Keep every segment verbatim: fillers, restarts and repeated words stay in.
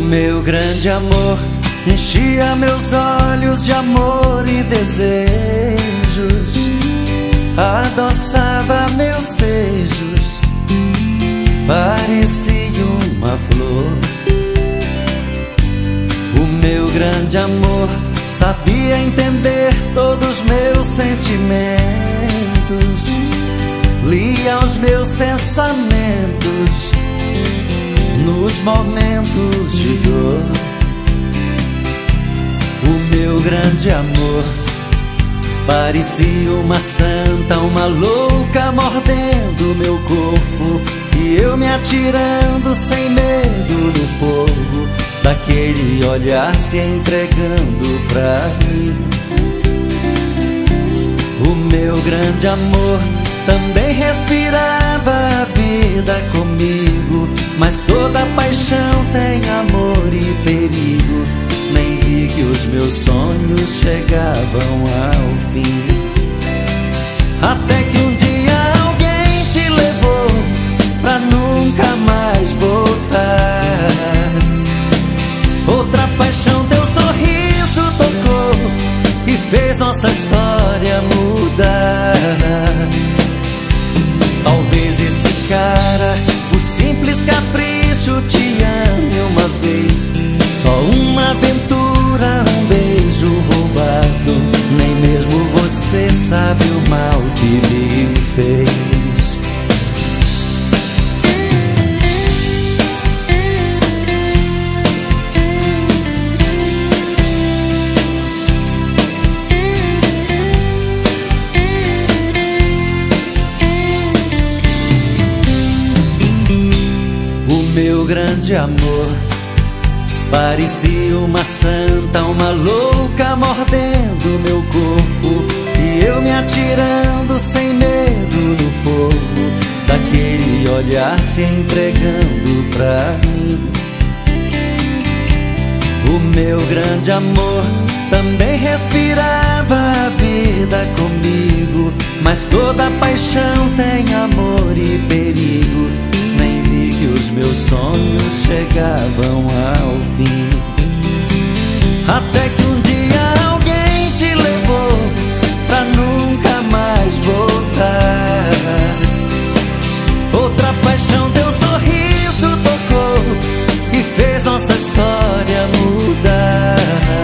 meu grande amor enchia meus olhos de amor e desejos, adoçava meus beijos, parecia uma flor. O meu grande amor sabia entender todos meus sentimentos, lia os meus pensamentos nos momentos de dor. O meu grande amor parecia uma santa, uma louca mordendo meu corpo, e eu me atirando sem medo no fogo daquele olhar se entregando pra mim. O meu grande amor também respirava a vida comigo, mas toda paixão tem amor e perigo. Nem vi que os meus sonhos chegavam ao fim, até que um dia alguém te levou pra nunca mais voltar. Outra paixão teu sorriso tocou e fez nossa história mudar. Talvez esse cara, o simples capricho, te ame uma vez. Só uma aventura, um beijo roubado. Nem mesmo você sabe o mal que me fez. Meu grande amor parecia uma santa, uma louca mordendo meu corpo, e eu me atirando sem medo no fogo daquele olhar se entregando pra mim. O meu grande amor também respirava a vida comigo, mas toda paixão tem amor e perigo. Nem vi que os meus sonhos chegavam ao fim, até que um dia alguém te levou pra nunca mais voltar. Outra paixão teu sorriso tocou e fez nossa história mudar.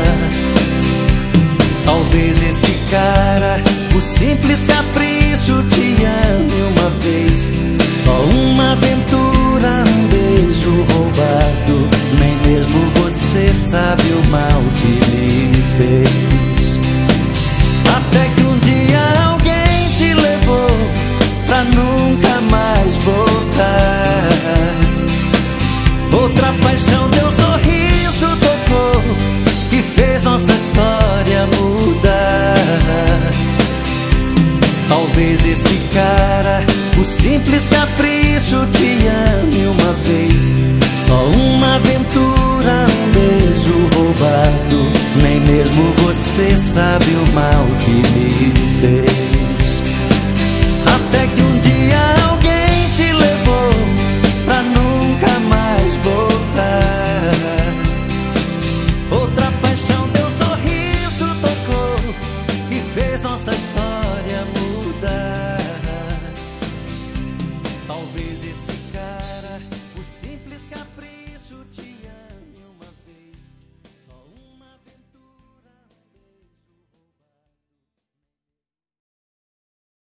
Talvez esse cara, o simples capricho, te ame uma vez. Só uma aventura, um beijo roubado. Nem mesmo você sabe o mal que me fez. Até que um dia alguém te levou pra nunca mais voltar. Outra paixão teu sorriso tocou e fez nossa história mudar. Talvez esse cara, o simples capricho, te ame uma vez. Só uma aventura, um beijo roubado. Nem mesmo você sabe o mal que me fez. Até que um dia alguém te levou pra nunca mais voltar. Outra paixão teu sorriso tocou e fez nossa história mudar.